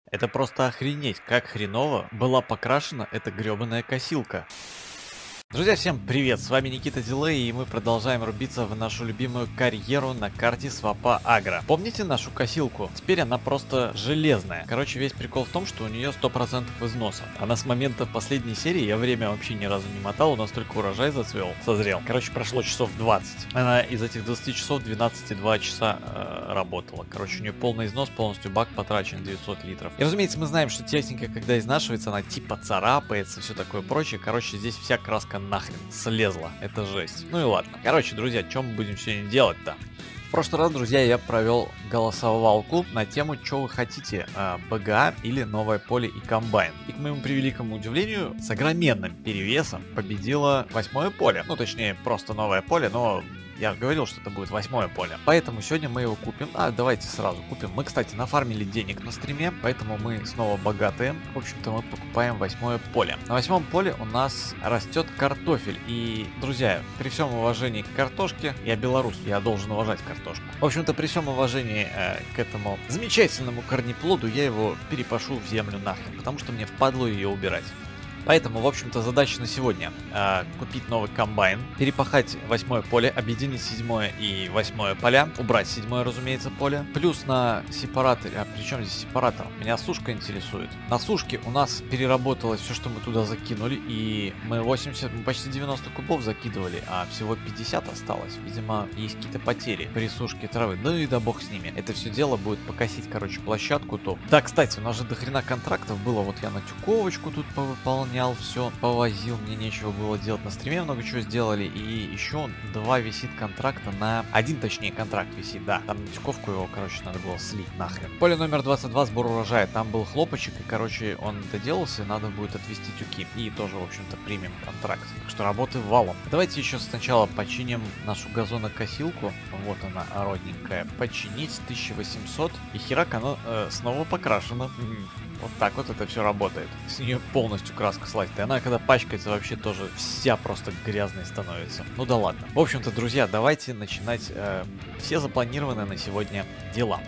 Это просто охренеть, как хреново была покрашена эта гребаная косилка. Друзья, всем привет, с вами Никита Дилей, и мы продолжаем рубиться в нашу любимую карьеру на карте Свапа Агро. Помните нашу косилку? Теперь она просто железная. Короче, весь прикол в том, что у нее 100% износа. Она с момента последней серии, я время вообще ни разу не мотал, у нас только урожай созрел. Короче, прошло часов 20. Она из этих 20 часов 12,2 часа работала. Короче, у нее полный износ, полностью бак потрачен 900 литров. И разумеется, мы знаем, что техника, когда изнашивается, она типа царапается, все такое прочее. Короче, здесь вся краска нахрен слезла. Это жесть. Ну и ладно. Короче, друзья, что мы будем сегодня делать-то? В прошлый раз, друзья, я провел голосовалку на тему, что вы хотите, БГА или новое поле и комбайн. И, к моему превеликому удивлению, с огроменным перевесом победило 8-е поле. Ну, точнее, просто новое поле, но я говорил, что это будет 8-е поле. Поэтому сегодня мы его купим. Давайте сразу купим. Мы, кстати, нафармили денег на стриме, поэтому мы снова богатые. В общем-то, мы покупаем 8-е поле. На 8-м поле у нас растет картофель. И, друзья, при всем уважении к картошке, я белорус, я должен уважать картошку. В общем-то, при всем уважении к этому замечательному корнеплоду, я его перепашу в землю нахрен, потому что мне впадло ее убирать. Поэтому, в общем-то, задача на сегодня купить новый комбайн, перепахать 8-е поле, объединить 7-е и 8-е поля, убрать 7-е, разумеется, поле. Плюс на сепараторе, причем здесь сепаратор? Меня сушка интересует. На сушке у нас переработалось все, что мы туда закинули, и мы почти 90 кубов закидывали, а всего 50 осталось. Видимо, есть какие-то потери при сушке травы, ну и да бог с ними. Это все дело будет покосить, короче, площадку топ. Да, кстати, у нас же дохрена контрактов было, вот я на тюковочку тут повыполнял. Все повозил, мне нечего было делать на стриме, много чего сделали, и еще 2 висит контракта на... Один, точнее, контракт висит, да, там на тюковку его, короче, надо было слить нахрен. Поле номер 22, сбор урожая, там был хлопочек, и, короче, он доделался, и надо будет отвести тюки, и тоже, в общем-то, примем контракт, так что работы валом. Давайте еще сначала починим нашу газонокосилку, вот она, родненькая, починить 1800, и херак, она снова покрашена. Вот так вот это все работает. С нее полностью краска слазит. И она, когда пачкается, вообще тоже вся просто грязной становится. Ну да ладно. В общем-то, друзья, давайте начинать все запланированные на сегодня дела.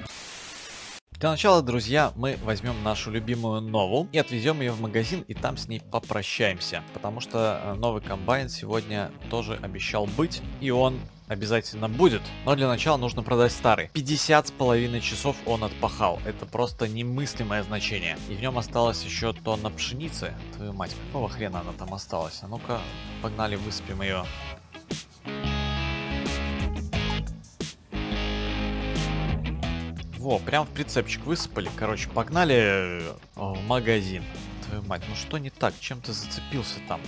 Для начала, друзья, мы возьмем нашу любимую Нову и отвезем ее в магазин, и там с ней попрощаемся. Потому что новый комбайн сегодня тоже обещал быть, и он обязательно будет. Но для начала нужно продать старый. 50,5 часов он отпахал. Это просто немыслимое значение. И в нем осталось еще тонна пшеницы. Твою мать, какого хрена она там осталась? А ну-ка, погнали, высыпем ее. Во, прям в прицепчик высыпали. Короче, погнали в магазин. Твою мать, ну что не так? Чем ты зацепился там?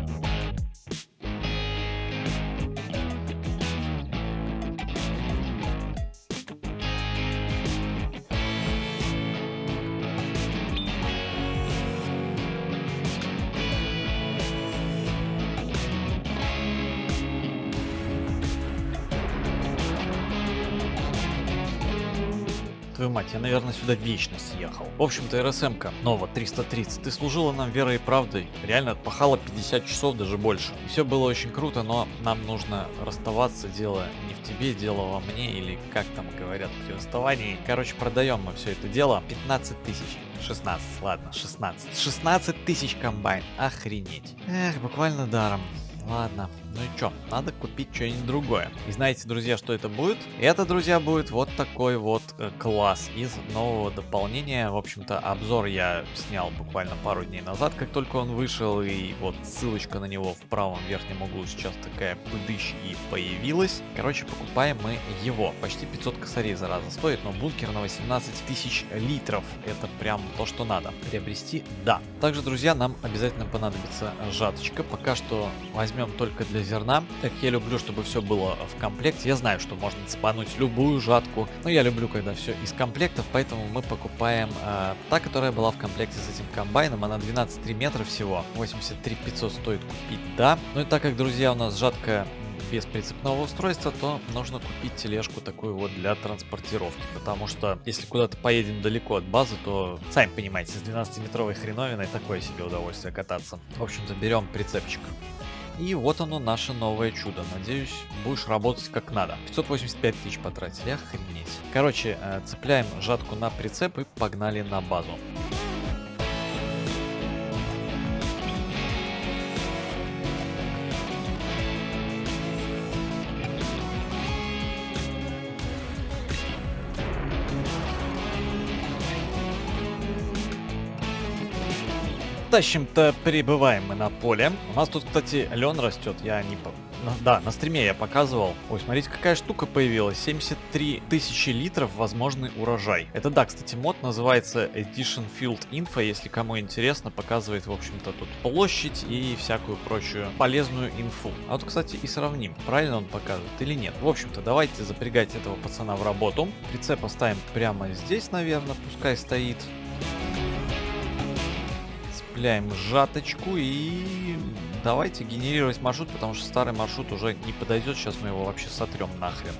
Твою мать, я, наверное, сюда вечно съехал. В общем-то, РСМ-ка, Нова 330, ты служила нам верой и правдой. Реально отпахала 50 часов, даже больше. И все было очень круто, но нам нужно расставаться. Дело не в тебе, дело во мне, или как там говорят при расставании. Короче, продаем мы все это дело. 15 тысяч. 16, ладно, 16. 16 тысяч комбайн. Охренеть. Эх, буквально даром. Ладно, ну и чё, надо купить что-нибудь другое. И знаете, друзья, что это будет? Это, друзья, будет вот такой вот класс из нового дополнения. В общем-то, обзор я снял буквально пару дней назад, как только он вышел. И вот ссылочка на него в правом верхнем углу сейчас такая пыдыщ и появилась. Короче, покупаем мы его. Почти 500 косарей, зараза, стоит, но бункер на 18 тысяч литров. Это прям то, что надо. Приобрести, да. Также, друзья, нам обязательно понадобится жаточка. Пока что возьмем только для зерна. Так я люблю, чтобы все было в комплекте. Я знаю, что можно цепануть любую жатку, но я люблю, когда все из комплектов, поэтому мы покупаем та, которая была в комплекте с этим комбайном. Она 12,3 метра всего. 83 500 стоит купить, да. Ну и так как, друзья, у нас жатка без прицепного устройства, то нужно купить тележку такую вот для транспортировки, потому что если куда-то поедем далеко от базы, то, сами понимаете, с 12-метровой хреновиной такое себе удовольствие кататься. В общем-то, берем прицепчик. И вот оно, наше новое чудо. Надеюсь, будешь работать как надо. 585 тысяч потратили, охренеть. Короче, цепляем жатку на прицеп и погнали на базу. Тащим-то, прибываем мы на поле. У нас тут, кстати, лен растет. Я не... Да, на стриме я показывал. Ой, смотрите, какая штука появилась. 73 тысячи литров возможный урожай. Это, да, кстати, мод называется Edition Field Info. Если кому интересно, показывает, в общем-то, тут площадь и всякую прочую полезную инфу. А вот, кстати, и сравним, правильно он показывает или нет. В общем-то, давайте запрягать этого пацана в работу. Прицеп оставим прямо здесь, наверное, пускай стоит. Цепляем жаточку и давайте генерировать маршрут, потому что старый маршрут уже не подойдет. Сейчас мы его вообще сотрем нахрен.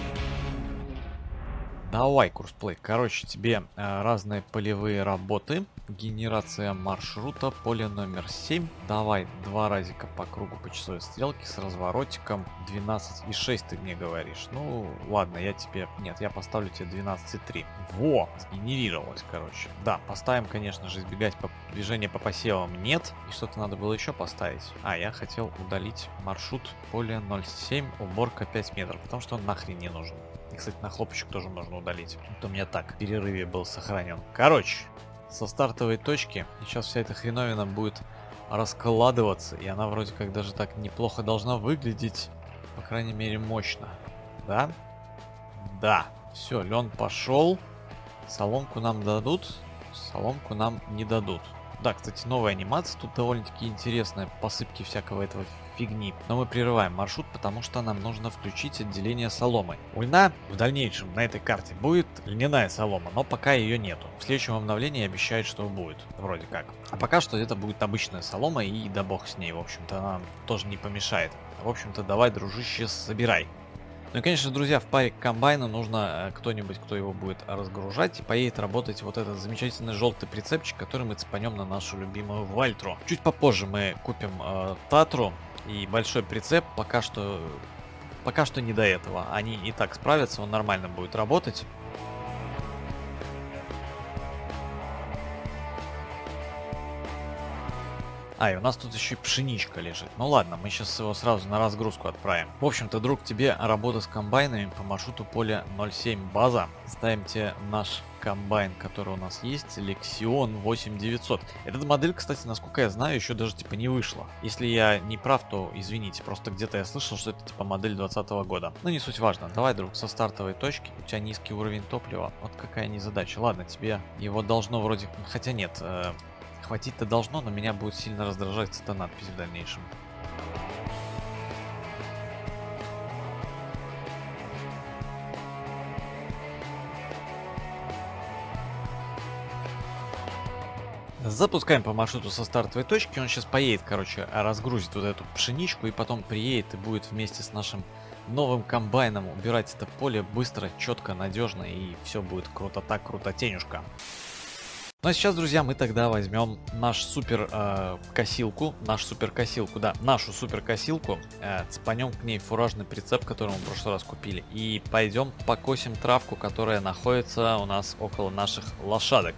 Давай, курсплей. Короче, тебе разные полевые работы. Генерация маршрута, поле номер 7. Давай 2 разика по кругу по часовой стрелке с разворотиком 12,6 ты мне говоришь. Ну, ладно, я тебе... Нет, я поставлю тебе 12,3. Во! Сгенерировалось, короче. Да, поставим, конечно же, избегать движения по посевам нет. И что-то надо было еще поставить. А, я хотел удалить маршрут поле 0,7, уборка 5 метров, потому что он нахрен не нужен. И, кстати, на хлопочек тоже нужно удалить. Это у меня так, в перерыве был сохранен. Короче, со стартовой точки сейчас вся эта хреновина будет раскладываться. И она вроде как даже так неплохо должна выглядеть. По крайней мере, мощно. Да? Да. Все, лен пошел. Соломку нам дадут. Соломку нам не дадут. Да, кстати, новая анимация тут довольно-таки интересная. Посыпки всякого этого фигни. Но мы прерываем маршрут, потому что нам нужно включить отделение соломы. У льна в дальнейшем на этой карте будет льняная солома, но пока ее нету. В следующем обновлении обещают, что будет. Вроде как. А пока что это будет обычная солома, и да бог с ней. В общем-то, она тоже не помешает. В общем-то, давай, дружище, собирай. Ну и, конечно, друзья, в паре к комбайну нужно кто-нибудь, кто его будет разгружать, и поедет работать вот этот замечательный желтый прицепчик, который мы цепанем на нашу любимую Вальтру. Чуть попозже мы купим Татру и большой прицеп, пока что не до этого. Они и так справятся, он нормально будет работать. А, и у нас тут еще и пшеничка лежит. Ну ладно, мы сейчас его сразу на разгрузку отправим. В общем-то, друг, тебе работа с комбайнами по маршруту поля 07 база. Ставим тебе наш комбайн, который у нас есть, Lexion 8900. Эта модель, кстати, насколько я знаю, еще даже типа не вышла. Если я не прав, то извините, просто где-то я слышал, что это типа модель 2020 года. Но не суть важно. Давай, друг, со стартовой точки. У тебя низкий уровень топлива. Вот какая незадача. Ладно, тебе его должно вроде... Хотя нет... Хватить-то должно, но меня будет сильно раздражать эта надпись в дальнейшем. Запускаем по маршруту со стартовой точки. Он сейчас поедет, короче, разгрузит вот эту пшеничку и потом приедет и будет вместе с нашим новым комбайном убирать это поле быстро, четко, надежно, и все будет круто так, крутотенюшка. Ну а сейчас, друзья, мы тогда возьмем нашу супер косилку, цепанем к ней фуражный прицеп, который мы в прошлый раз купили, и пойдем покосим травку, которая находится у нас около наших лошадок.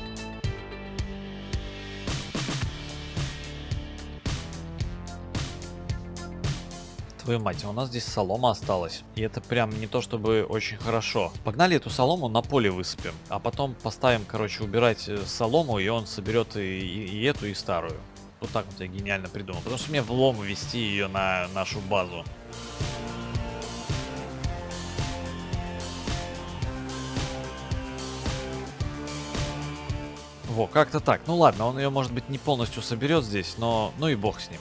Твою мать, у нас здесь солома осталась. И это прям не то чтобы очень хорошо. Погнали эту солому на поле высыпем. А потом поставим, короче, убирать солому, и он соберет и эту, и старую. Вот так вот я гениально придумал. Потому что мне влом вести ее на нашу базу. Во, как-то так. Ну ладно, он ее, может быть, не полностью соберет здесь, но ну и бог с ним.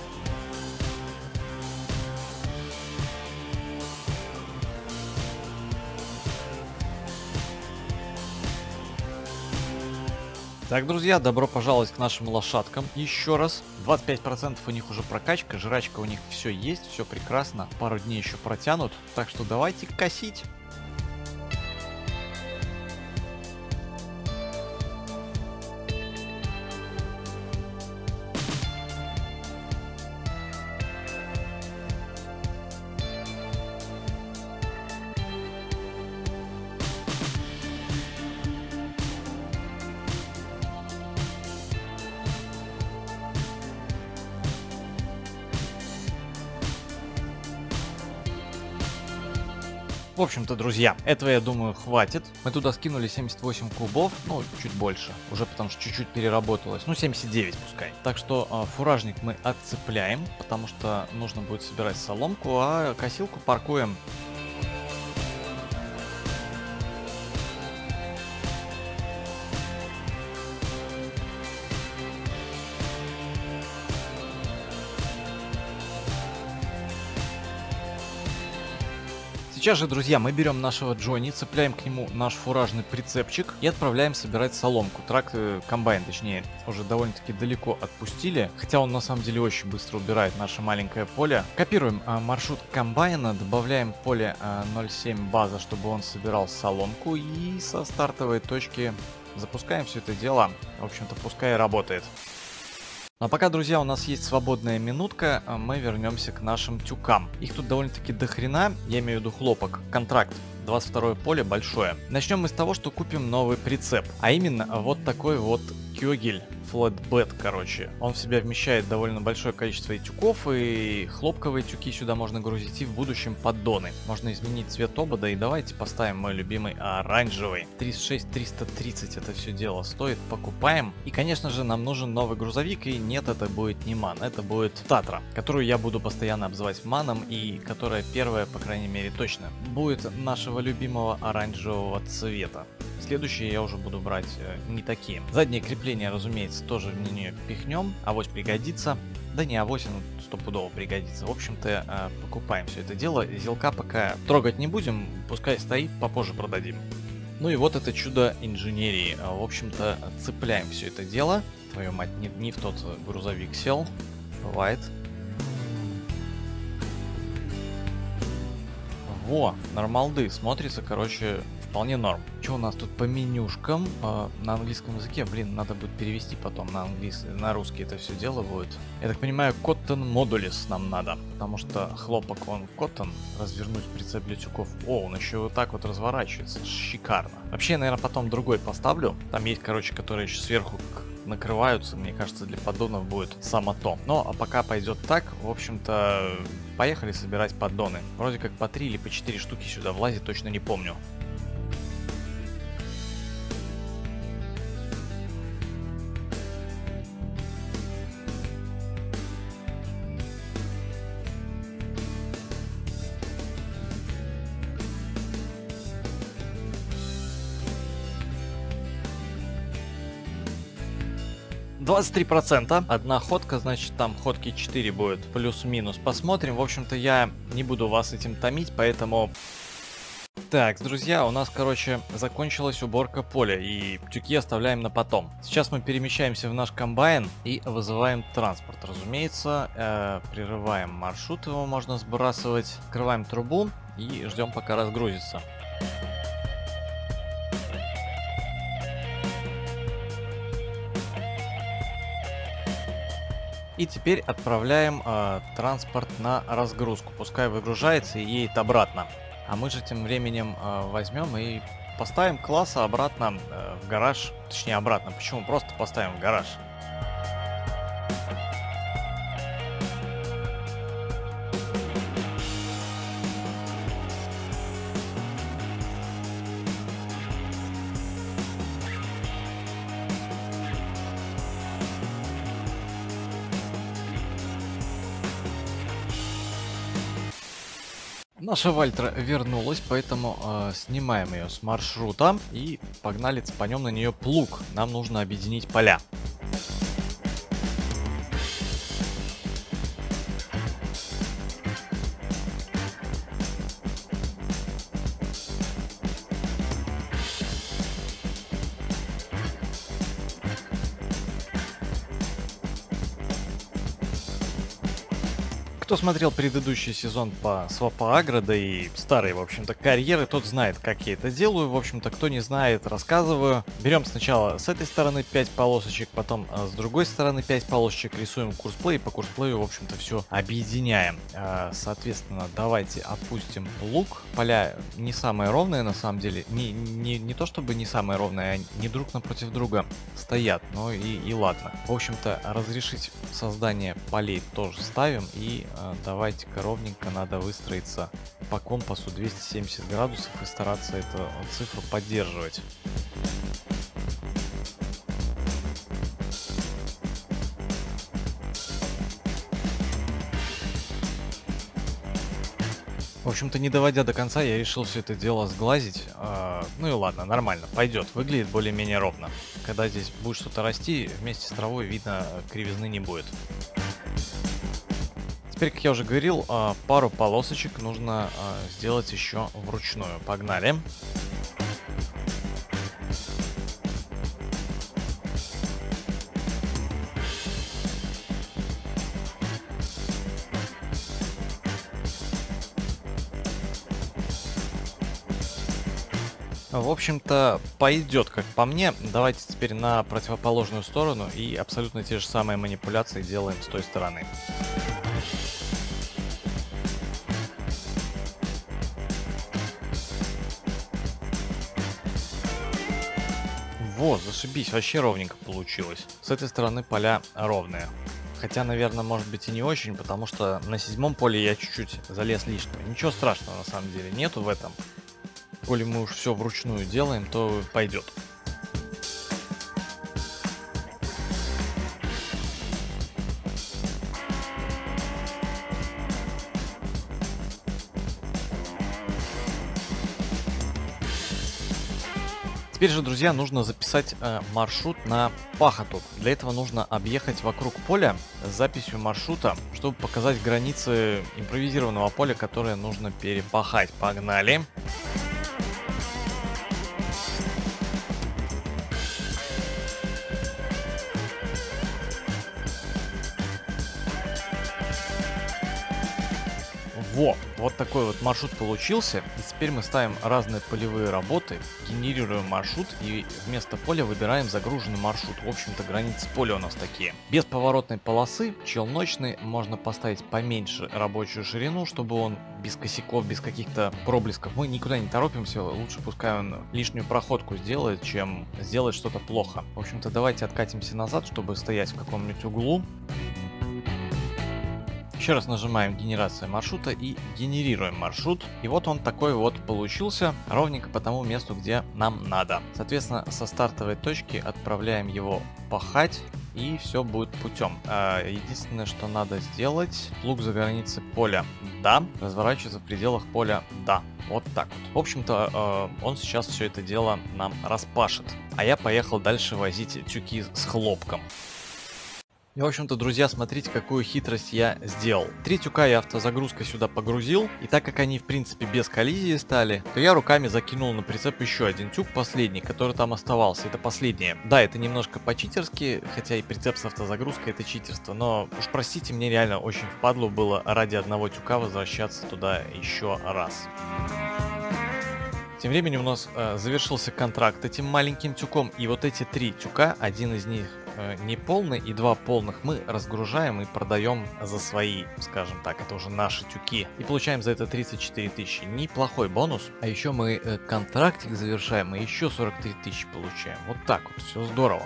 Так, друзья, добро пожаловать к нашим лошадкам еще раз. 25% у них уже прокачка, жрачка у них все есть, все прекрасно. Пару дней еще протянут, так что давайте косить. В общем-то, друзья, этого, я думаю, хватит. Мы туда скинули 78 кубов, ну, чуть больше, уже потому что чуть-чуть переработалось. Ну, 79 пускай. Так что фуражник мы отцепляем, потому что нужно будет собирать соломку, а косилку паркуем. Сейчас же, друзья, мы берем нашего Джонни, цепляем к нему наш фуражный прицепчик и отправляем собирать соломку. Комбайн, точнее, уже довольно-таки далеко отпустили, хотя он на самом деле очень быстро убирает наше маленькое поле. Копируем маршрут комбайна, добавляем поле 0.7 база, чтобы он собирал соломку, и со стартовой точки запускаем все это дело. В общем-то, пускай работает. А пока, друзья, у нас есть свободная минутка, мы вернемся к нашим тюкам. Их тут довольно-таки дохрена, я имею в виду хлопок, контракт. 22 поле большое. Начнем мы с того, что купим новый прицеп. А именно вот такой вот Кёгель Flatbed, короче. Он в себя вмещает довольно большое количество и тюков, и хлопковые тюки сюда можно грузить, и в будущем поддоны. Можно изменить цвет обода, и давайте поставим мой любимый оранжевый. 36-330 это все дело стоит, покупаем. И, конечно же, нам нужен новый грузовик, и нет, это будет не Ман, это будет Татра, которую я буду постоянно обзывать Маном, и которая первая, по крайней мере, точно будет нашего любимого оранжевого цвета. Следующие я уже буду брать не такие. Заднее крепление, разумеется, тоже в нее пихнем. Авось пригодится. Да не авось, оно стопудово пригодится. В общем-то, покупаем все это дело. Зелка пока трогать не будем, пускай стоит, попозже продадим. Ну и вот это чудо инженерии. В общем-то, цепляем все это дело. Твою мать, не в тот грузовик сел. Бывает. Во, нормалды. Смотрится, короче, вполне норм. Что у нас тут по менюшкам? На английском языке, блин, надо будет перевести потом на английский, на русский это все дело будет. Я так понимаю, Cotton Modules нам надо, потому что хлопок он Cotton. Развернуть прицеп для тюков. О, он еще вот так вот разворачивается. Шикарно. Вообще, я, наверное, потом другой поставлю. Там есть, короче, которые еще сверху накрываются. Мне кажется, для поддонов будет само то. Но а пока пойдет так, в общем-то, поехали собирать поддоны. Вроде как по 3 или по 4 штуки сюда влазит, точно не помню. %. Одна ходка, значит там ходки 4 будет, плюс-минус. Посмотрим. В общем-то, я не буду вас этим томить, поэтому... Так, друзья, у нас, короче, закончилась уборка поля, и тюки оставляем на потом. Сейчас мы перемещаемся в наш комбайн и вызываем транспорт. Разумеется, прерываем маршрут, его можно сбрасывать. Открываем трубу и ждем, пока разгрузится. И теперь отправляем транспорт на разгрузку. Пускай выгружается и едет обратно. А мы же тем временем возьмем и поставим класса обратно в гараж. Точнее, обратно. Почему? Просто поставим в гараж. Наша Вальтра вернулась, поэтому снимаем ее с маршрута и погнали цепанем на нее плуг. Нам нужно объединить поля. Кто смотрел предыдущий сезон по Свапа Агро, да и старые, в общем-то, карьеры, тот знает, как я это делаю. В общем-то, кто не знает, рассказываю. Берем сначала с этой стороны 5 полосочек, потом с другой стороны 5 полосочек, рисуем курсплей, и по курсплею, в общем-то, все объединяем. Соответственно, давайте опустим лук. Поля не самые ровные, на самом деле. Не то чтобы не самые ровные, а не друг напротив друга стоят. Ну и ладно. В общем-то, разрешить создание полей тоже ставим. И давайте ровненько надо выстроиться по компасу 270 градусов и стараться эту цифру поддерживать. В общем-то, не доводя до конца, я решил все это дело сглазить. Ну и ладно, нормально, пойдет, выглядит более-менее ровно. Когда здесь будет что-то расти, вместе с травой видно, кривизны не будет. Теперь, как я уже говорил, пару полосочек нужно сделать еще вручную. Погнали. В общем-то, пойдет, как по мне. Давайте теперь на противоположную сторону и абсолютно те же самые манипуляции делаем с той стороны. Вот, зашибись, вообще ровненько получилось. С этой стороны поля ровные. Хотя, наверное, может быть и не очень, потому что на 7-м поле я чуть-чуть залез лишнего. Ничего страшного на самом деле нету в этом. Коли мы уж все вручную делаем, то пойдет. Теперь же, друзья, нужно записать маршрут на пахоту. Для этого нужно объехать вокруг поля с записью маршрута, чтобы показать границы импровизированного поля, которое нужно перепахать. Погнали! Вот такой вот маршрут получился. И теперь мы ставим разные полевые работы, генерируем маршрут и вместо поля выбираем загруженный маршрут. В общем-то, границы поля у нас такие. Без поворотной полосы, челночный, можно поставить поменьше рабочую ширину, чтобы он без косяков, без каких-то проблесков. Мы никуда не торопимся, лучше пускай он лишнюю проходку сделает, чем сделать что-то плохо. В общем-то, давайте откатимся назад, чтобы стоять в каком-нибудь углу. Еще раз нажимаем генерация маршрута и генерируем маршрут. И вот он такой вот получился, ровненько по тому месту, где нам надо. Соответственно, со стартовой точки отправляем его пахать, и все будет путем. Единственное, что надо сделать, плуг за границы поля, да, разворачиваться в пределах поля, да. Вот так вот. В общем-то, он сейчас все это дело нам распашет. А я поехал дальше возить тюки с хлопком. И, в общем-то, друзья, смотрите, какую хитрость я сделал. 3 тюка я автозагрузкой сюда погрузил, и так как они, в принципе, без коллизии стали, то я руками закинул на прицеп еще один тюк, последний, который там оставался. Это последнее. Да, это немножко по-читерски, хотя и прицеп с автозагрузкой это читерство, но уж простите, мне реально очень впадлу было ради одного тюка возвращаться туда еще раз. Тем временем у нас завершился контракт этим маленьким тюком, и вот эти 3 тюка, один из них не полный и 2 полных, мы разгружаем и продаем за свои, скажем так, это уже наши тюки. И получаем за это 34 тысячи. Неплохой бонус. А еще мы контрактик завершаем и еще 43 тысячи получаем. Вот так вот, все здорово.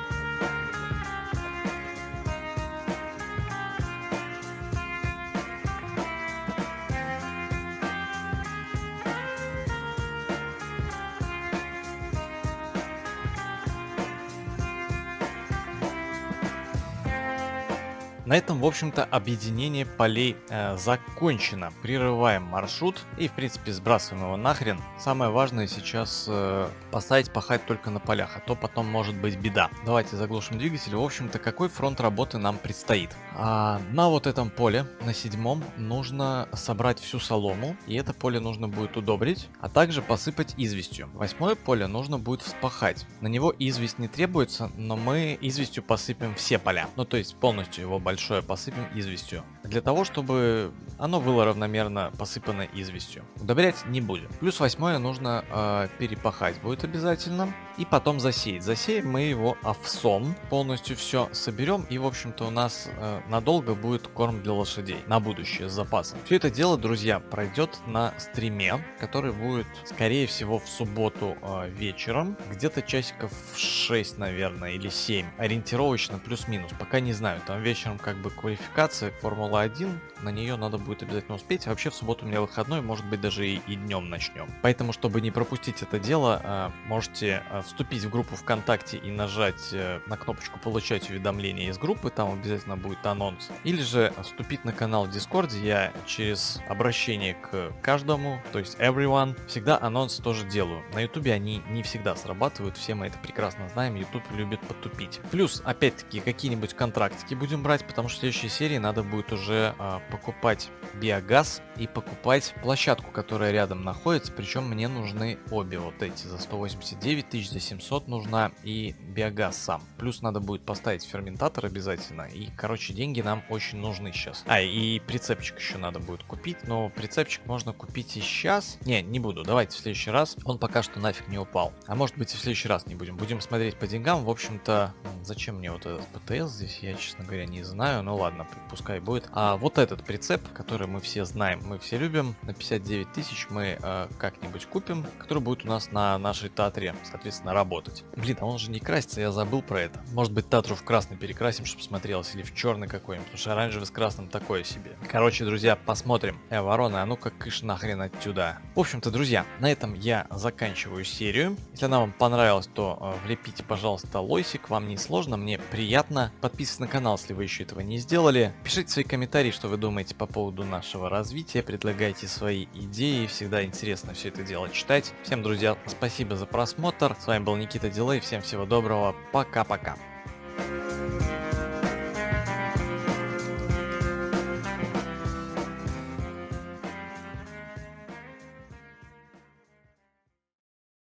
На этом, в общем-то, объединение полей закончено. Прерываем маршрут и, в принципе, сбрасываем его нахрен. Самое важное сейчас поставить пахать только на полях, а то потом может быть беда. Давайте заглушим двигатель. В общем-то, какой фронт работы нам предстоит? На вот этом поле, на 7-м, нужно собрать всю солому, и это поле нужно будет удобрить, а также посыпать известью. 8-е поле нужно будет вспахать. На него известь не требуется, но мы известью посыпем все поля. Ну, то есть полностью его большое посыпем известью. Для того, чтобы оно было равномерно посыпано известью. Удобрять не будем. Плюс 8-е нужно перепахать будет обязательно. И потом засеять. Засеем мы его овсом. Полностью все соберем. И, в общем-то, у нас надолго будет корм для лошадей. На будущее, с запасом. Все это дело, друзья, пройдет на стриме, который будет, скорее всего, в субботу вечером. Где-то часиков в 6, наверное, или 7. Ориентировочно, плюс-минус. Пока не знаю. Там вечером как бы квалификация Формула-1, на нее надо будет обязательно успеть. А вообще в субботу у меня выходной, может быть даже и днем начнем. Поэтому, чтобы не пропустить это дело, можете вступить в группу ВКонтакте и нажать на кнопочку «Получать уведомления из группы», там обязательно будет анонс. Или же вступить на канал в Дискорде, я через обращение к каждому, то есть everyone, всегда анонс тоже делаю. На Ютубе они не всегда срабатывают, все мы это прекрасно знаем, Ютуб любит потупить. Плюс, опять-таки, какие-нибудь контрактики будем брать, потому что в следующей серии надо будет уже покупать биогаз и покупать площадку, которая рядом находится, причем мне нужны обе вот эти за 189 тысяч, за 700 нужна и биогаз сам. Плюс надо будет поставить ферментатор обязательно, и, короче, деньги нам очень нужны сейчас. И прицепчик еще надо будет купить, но прицепчик можно купить и сейчас. Не буду, давайте в следующий раз, он пока что нафиг не упал. А может быть и в следующий раз не будем смотреть по деньгам. В общем-то, зачем мне вот этот ПТС здесь, я, честно говоря, не знаю, ну ладно, пускай будет. А вот этот прицеп, который мы все знаем, мы все любим, на 59 тысяч мы как-нибудь купим, который будет у нас на нашей Татре, соответственно, работать. Блин, а он же не красится, я забыл про это. Может быть, Татру в красный перекрасим, чтобы смотрелось, или в черный какой-нибудь, потому что оранжевый с красным такое себе. Короче, друзья, посмотрим. Ворона, а ну-ка кыш нахрен отсюда. В общем-то, друзья, на этом я заканчиваю серию. Если она вам понравилась, то влепите, пожалуйста, лойсик, вам не сложно, мне приятно. Подписывайтесь на канал, если вы еще этого не сделали. Пишите свои комментарии, что вы думаете по поводу нашего развития, предлагайте свои идеи, всегда интересно все это дело читать. Всем, друзья, спасибо за просмотр, с вами был Никита Дилей, всем всего доброго, пока-пока.